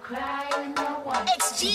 XG,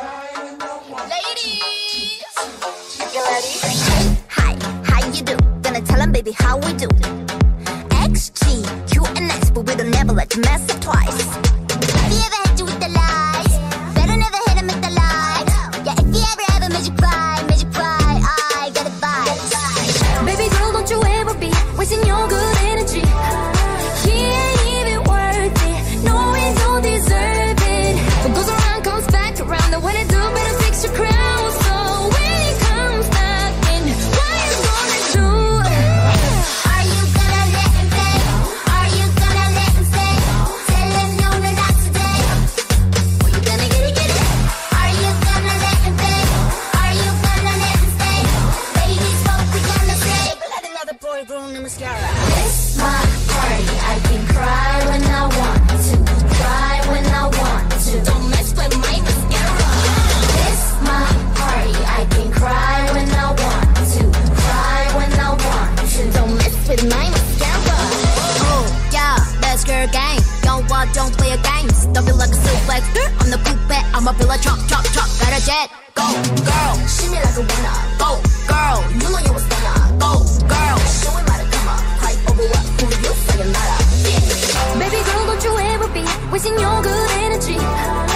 ladies, you ready? Hi, how you do? Gonna tell 'em, baby, how we do. XG, Q and X, but we don't never let you mess up twice. Have you ever hit you with the lies? Better never hit him with the lies. Yeah, if you ever made you cry, I got a vibe. Baby girl, don't you ever be wasting your good energy. He ain't even worth it. No, we don't deserve it. What goes around comes back around. And when it do, better fix your crown. So when it comes back in, what you gonna do? Are you gonna let him play? Are you gonna let him stay? Tell him no, no, not today. Or you gonna get it? Are you gonna let him play? Are you gonna let him stay? Ladies, what we gonna say? Let another boy ruin the mascara. This my party, I can cry when I want to, cry when I want to. Don't mess with my mascara. This my party, I can cry when I want to, cry when I want to. Don't mess with my mascara. Oh yeah, that's girl game. Don't play a games. Don't be like a suplex on the coupe. I'ma be like chop, chop, chop. Got a jet. Go girl, shimmy like a winner. Go girl, you know you was gonna. Go girl, show him how to come up. Hype over what? Who you saying that up? Yeah. Baby girl, don't you ever be wasting your good energy.